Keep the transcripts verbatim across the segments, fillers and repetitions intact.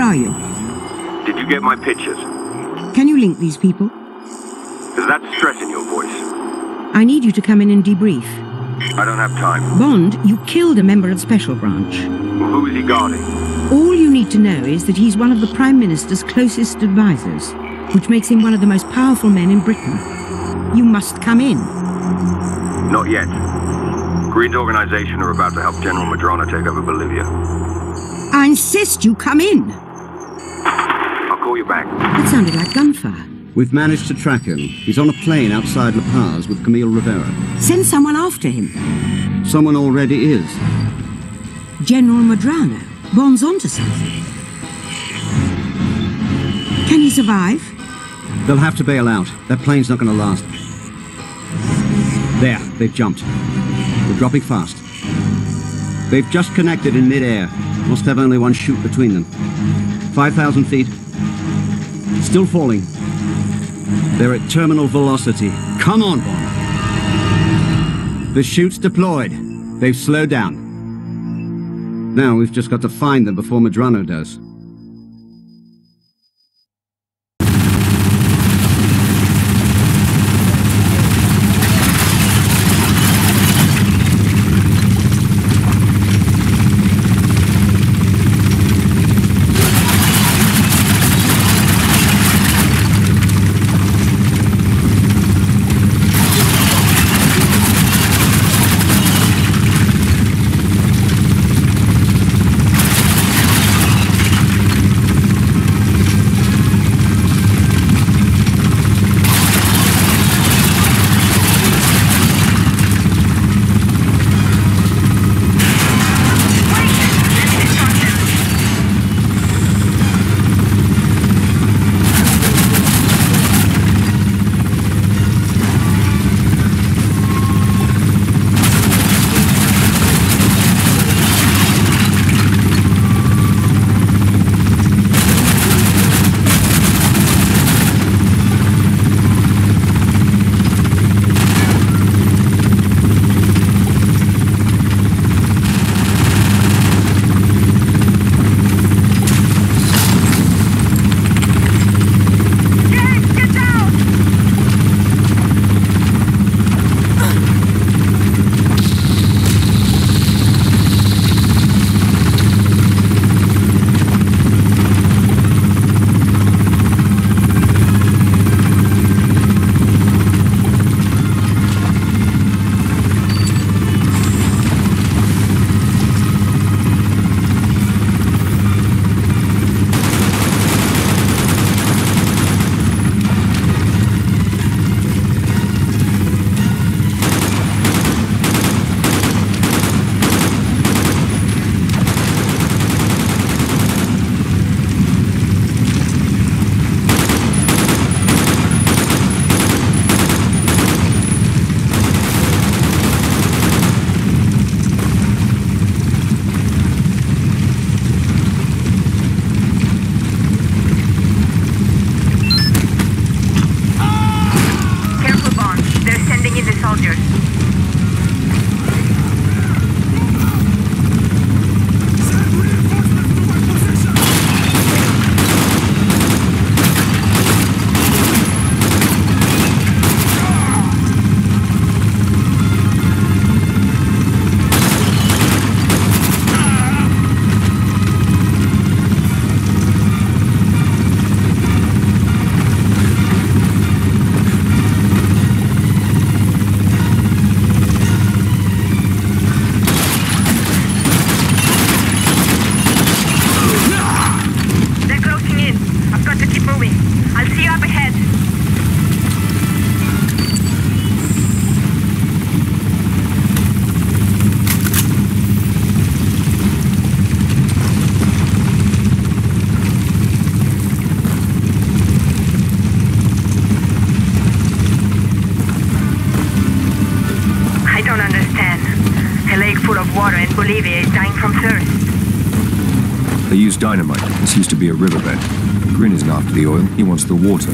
are you? Did you get my pictures? Can you link these people? Is that stress in your voice? I need you to come in and debrief. I don't have time. Bond, you killed a member of the Special Branch. Well, who is he guarding? All you need to know is that he's one of the Prime Minister's closest advisors, which makes him one of the most powerful men in Britain. You must come in. Not yet. Green's organization are about to help General Madrano take over Bolivia. I insist you come in. I'll call you back. That sounded like gunfire. We've managed to track him. He's on a plane outside La Paz with Camille Rivera. Send someone after him. Someone already is. General Madrano. Bond's onto something. Can he survive? They'll have to bail out. That plane's not going to last. There, they've jumped. We're dropping fast. They've just connected in mid-air. Must have only one chute between them. five thousand feet. Still falling. They're at terminal velocity. Come on, Bond. The chute's deployed. They've slowed down. Now we've just got to find them before Madrano does. Bolivia is dying from thirst. They use dynamite. This used to be a riverbed. Green isn't after the oil, he wants the water.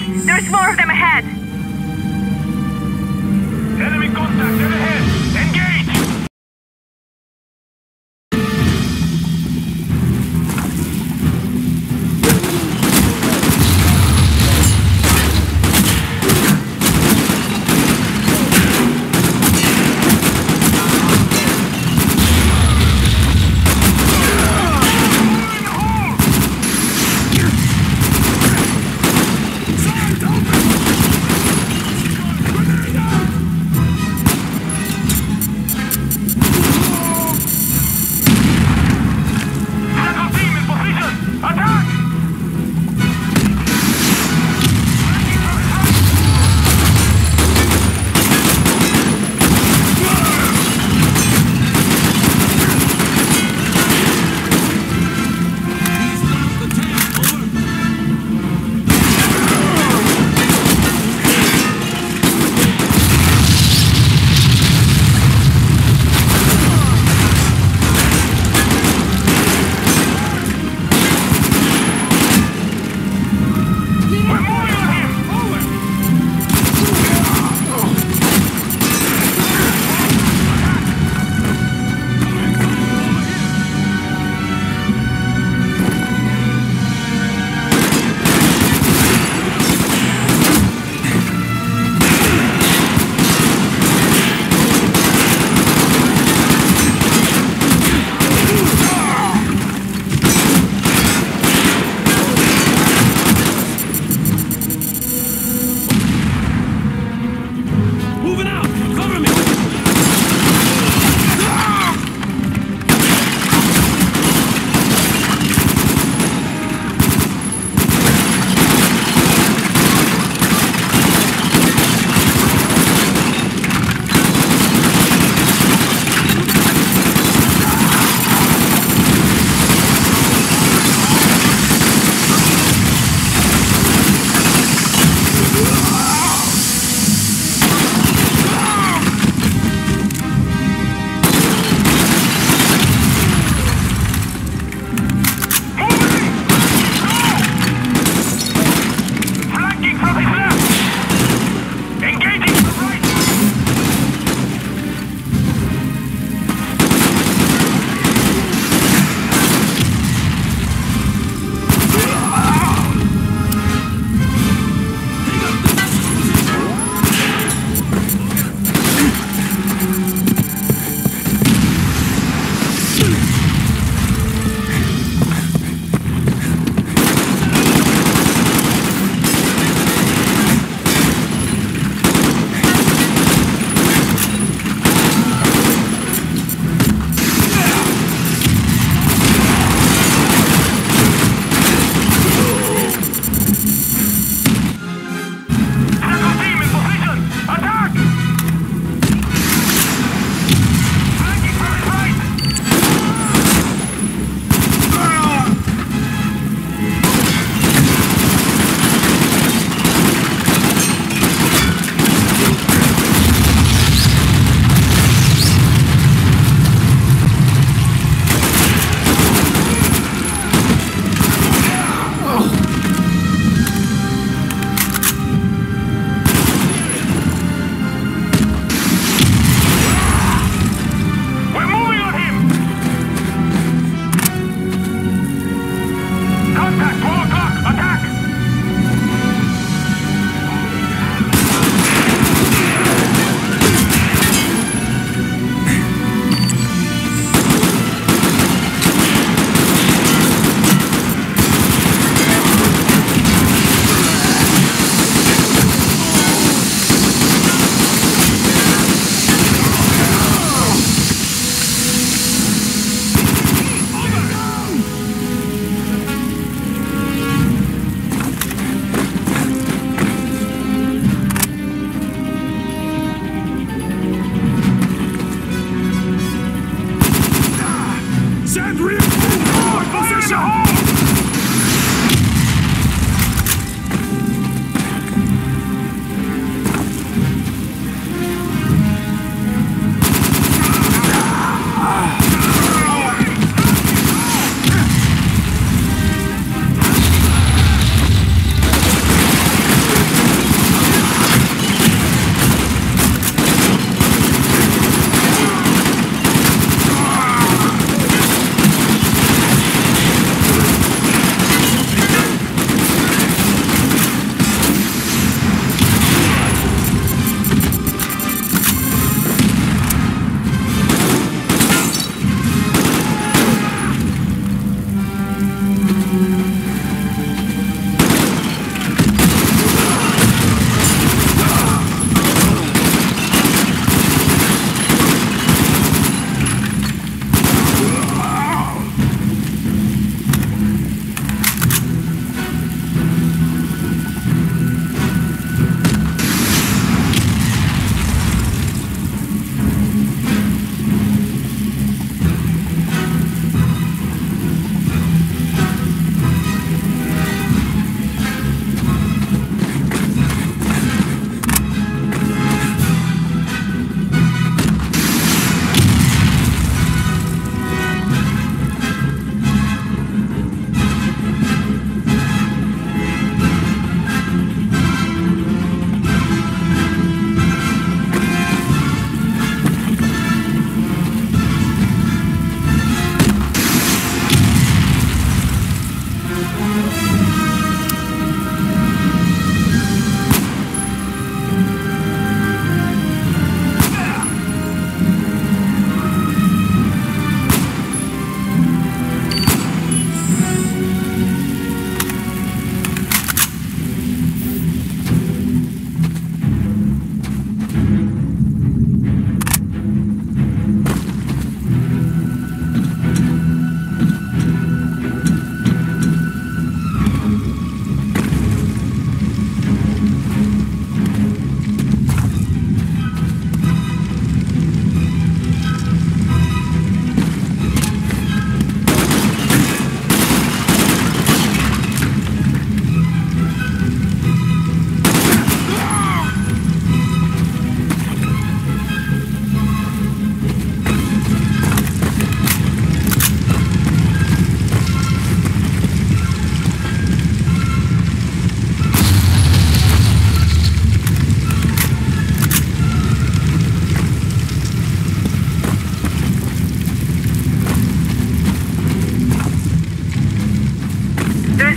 There's more of them ahead! Enemy contact dead ahead! Engage!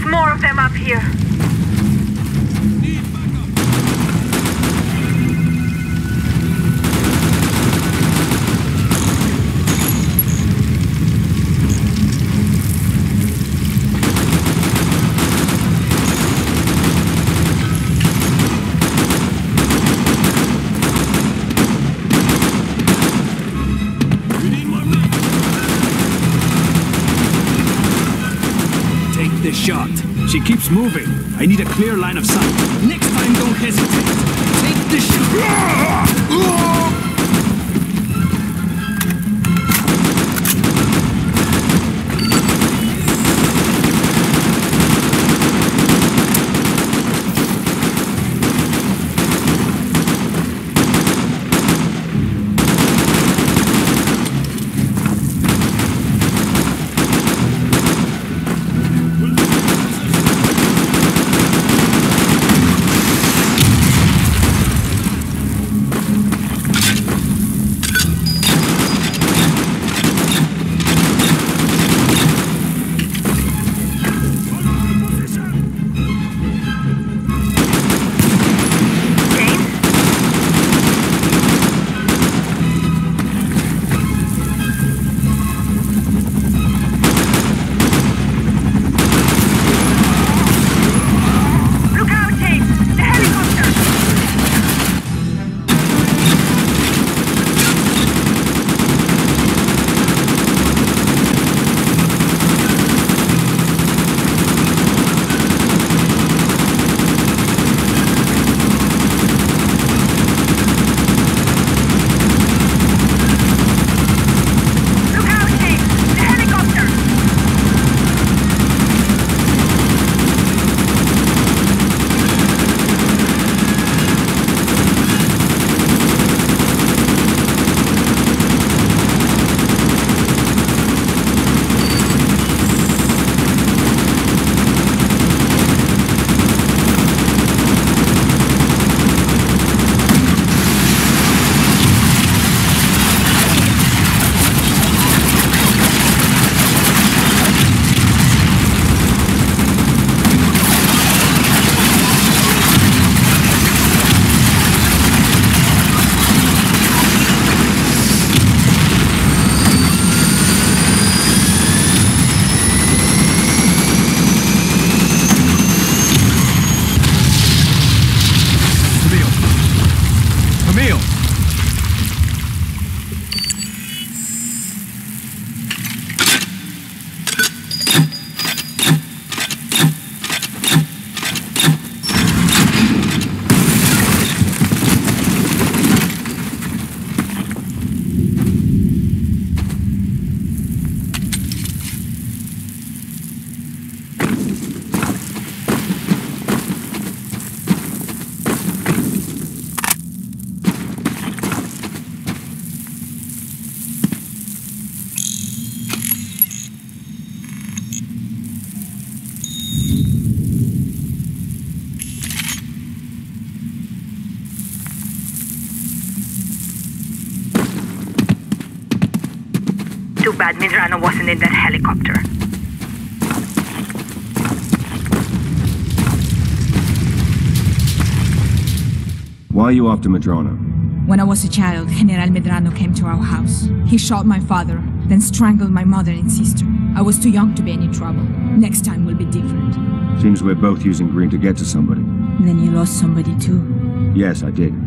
more of them up here. Shot. She keeps moving. I need a clear line of sight. Next time, don't hesitate. Take the shot. Too bad Medrano wasn't in that helicopter. Why are you after Medrano? When I was a child, General Medrano came to our house. He shot my father, then strangled my mother and sister. I was too young to be any trouble. Next time will be different. Seems we're both using Green to get to somebody. Then you lost somebody too. Yes, I did.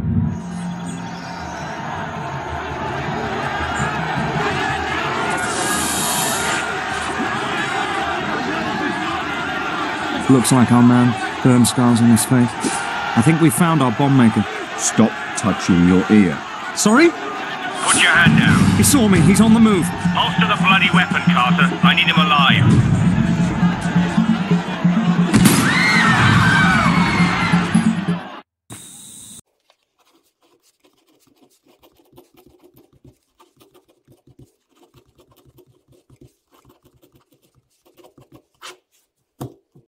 Looks like our man. Burn scars on his face. I think we found our bomb maker. Stop touching your ear. Sorry? Put your hand down. He saw me. He's on the move. Holster the bloody weapon, Carter. I need him alive.